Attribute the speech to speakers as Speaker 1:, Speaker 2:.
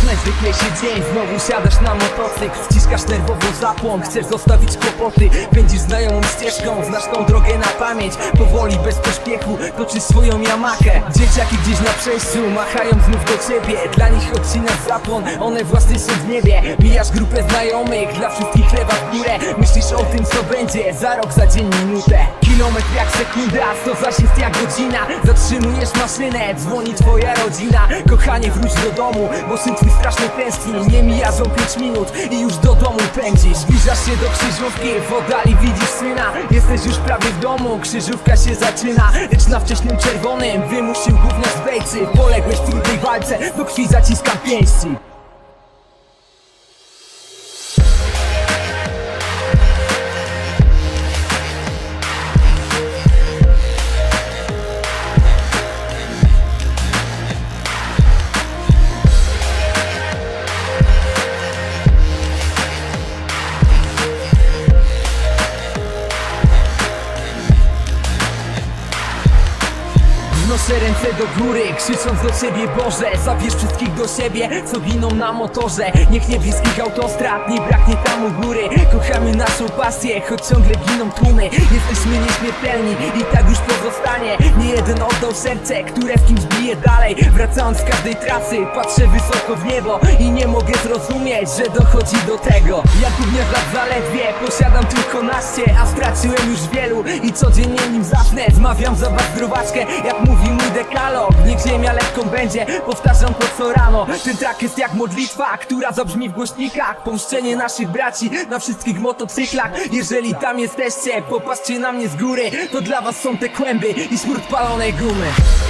Speaker 1: najzwyklejszy dzień, znowu siadasz na motocykl, wciskasz nerwowo zapłon, chcesz zostawić kłopoty. Pędzisz znajomą ścieżką, znasz tą drogę na pamięć. Powoli, bez pośpiechu, toczysz swoją Yamakę. Dzieciaki gdzieś na przejściu machają znów do ciebie. Dla nich odcinasz zapłon, one własne są w niebie. Mijasz grupę znajomych, dla wszystkich chleba w górę. Myślisz o tym, co będzie za rok, za dzień, minutę. Kilometr jak sekunda, to zaś jest jak godzina. Zatrzymujesz maszynę, dzwoni twoja rodzina. Kochanie, wróć do domu, bo syn twój strasznie tęskni. Nie mijają 5 minut i już do domu pędzisz. Zbliżasz się do krzyżówki, w oddali widzisz syna. Jesteś już prawie w domu, krzyżówka się zaczyna. Lecz na wcześnym czerwonym wymusił gówniarz z bejcy. Poległeś w trudnej walce, do krwi zaciska pięści. Wnoszę ręce do góry, krzycząc do ciebie Boże. Zabierz wszystkich do siebie, co giną na motorze. Niech niebieskich autostrad nie braknie tam u góry. Kochamy naszą pasję, choć ciągle giną tłumy. Jesteśmy nieśmiertelni i tak już pozostanie. Nie jeden oddał serce, które w kimś bije dalej. Wracając z każdej trasy, patrzę wysoko w niebo i nie mogę zrozumieć, że dochodzi do tego. Ja gówniarz lat zaledwie, posiadam tylko naście, a straciłem już wielu i codziennie nim zacznę. Zmawiam za was zdrowaczkę, jak mówi mój dekalog. Niech ziemia lekką będzie, powtarzam to co rano. Ten track jest jak modlitwa, która zabrzmi w głośnikach. Pomszczenie naszych braci na wszystkich motocyklach. Jeżeli tam jesteście, popatrzcie na mnie z góry. To dla was są te kłęby i smród palonej gumy.